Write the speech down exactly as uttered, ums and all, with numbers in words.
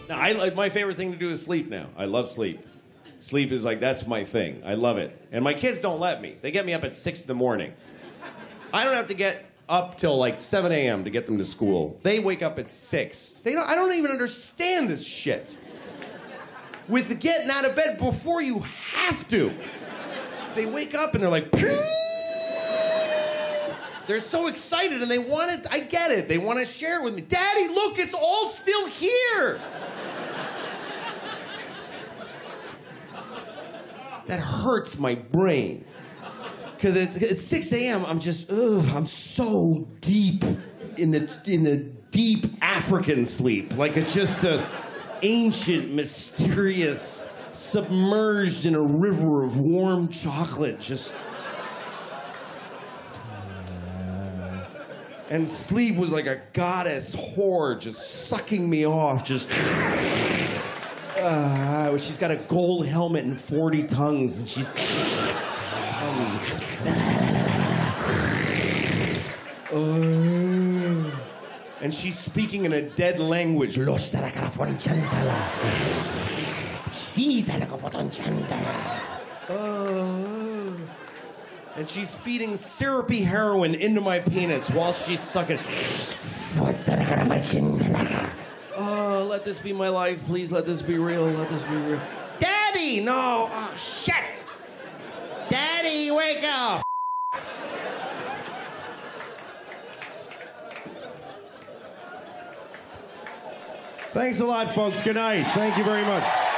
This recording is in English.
Now, I like my favorite thing to do is sleep now. I love sleep. Sleep is like, that's my thing. I love it. And my kids don't let me. They get me up at six in the morning. I don't have to get up till like seven a m to get them to school. They wake up at six. They don't, I don't even understand this shit. With the getting out of bed before you have to. They wake up and they're like, they're so excited and they want it. I get it. They want to share it with me. Daddy, look, it's all still here. That hurts my brain. Because it's, it's six a m I'm just, ugh, I'm so deep in the, in the deep African sleep. Like it's just a ancient, mysterious, submerged in a river of warm chocolate. Just... And sleep was like a goddess whore just sucking me off, just... Uh, she's got a gold helmet and forty tongues, and she's... Um, uh, and she's speaking in a dead language. Uh, and she's feeding syrupy heroin into my penis while she's sucking. Oh, let this be my life. Please let this be real. Let this be real. Daddy! No! Oh, shit! Daddy, wake up! Thanks a lot, folks. Good night. Thank you very much.